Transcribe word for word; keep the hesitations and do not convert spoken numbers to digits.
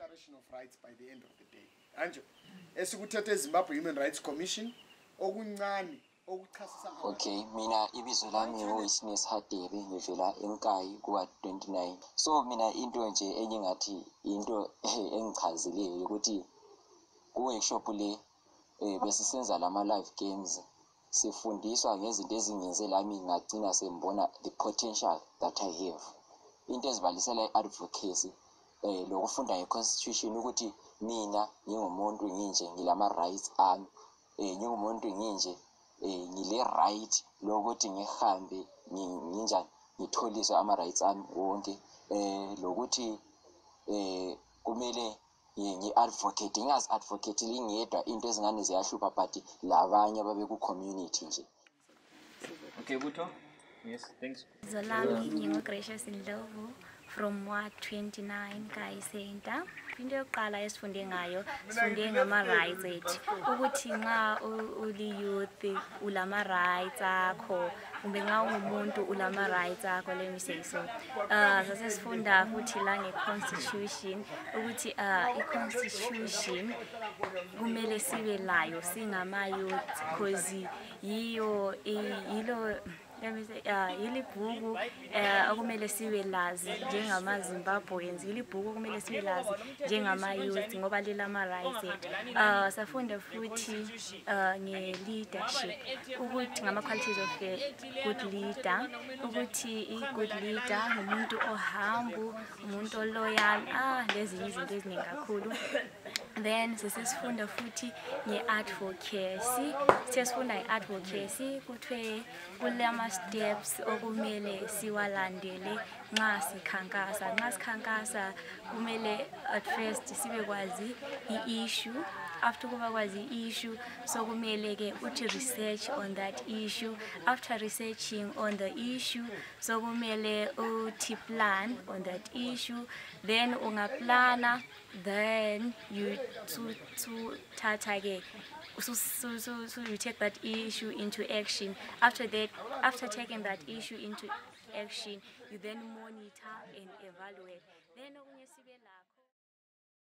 declaration of rights by the end of the day. Anjo, esikuthethe Zimbabwe Human Rights Commission okuncane okuchasisa. Okay, mina ibizo lami ngoWitness Hadebe ngivela Nkayi kuwa twenty-nine. So mina into nje enye ngathi into engichazileyo ukuthi ku workshop le eh besisenza lama live games sifundiswa ngezinto ezingenze lami ngagcina sembona the potential that I have. Into ezibalisela advocacy eh lokufunda ngeconstitution ukuthi mina ngingumuntu nginje ngilama rights ami eh ngingumuntu nginje eh ngile right lokuthi ngihambe nginjani ngitholiswe ama rights ami wonke eh lokuthi eh kumele ngi-advocate ngingazi advocate lingedwa into ezingane ziyahlupa but labanye ababe ku community nje. Okay, Buto. Yes, thanks. Zolami ngingu-Gracious Ndlovu from Ward twenty-nine Nkayi Center. Into yokuqala esifunde ngayo sifunde ngama rights ethu ukuthi nxa uli youth ulama rights akho kumbe nxa ungumuntu ulama rights akho, let me say so. Uh sase sifunda futhi la nge-constitution ukuthi uh i-constitution kumele sibe layo singama youth because yiyo yilo let me say uh yilibhuku uh okumele sibe lazi njengama Zimbabweans, yilibhuku okumele sibe lazi njengama youth ngoba lilama rights ethu. Uh safunda futhi uh nge leadership ukuthi ngama qualities of a good leader, ukuthi i good leader umuntu ohambu, umuntu loyal, ah lezi izinto eziningi kakhulu. Then sesifunda futhi nge-advocacy, sesifunda nge-advocacy kuthiwe kulama steps okumele siwalandele nxa sikhankasa. Nxa sikhankasa kumele at first sibe kwazi i-issue, after kuba kwazi i-issue so kumele ke uthi research on that issue, after researching on the issue so kumele uthi plan on that issue, then ungaplana, then you to to tata ke so so so so you take that issue into action. After that, after taking that issue into action, you then monitor and evaluate. Then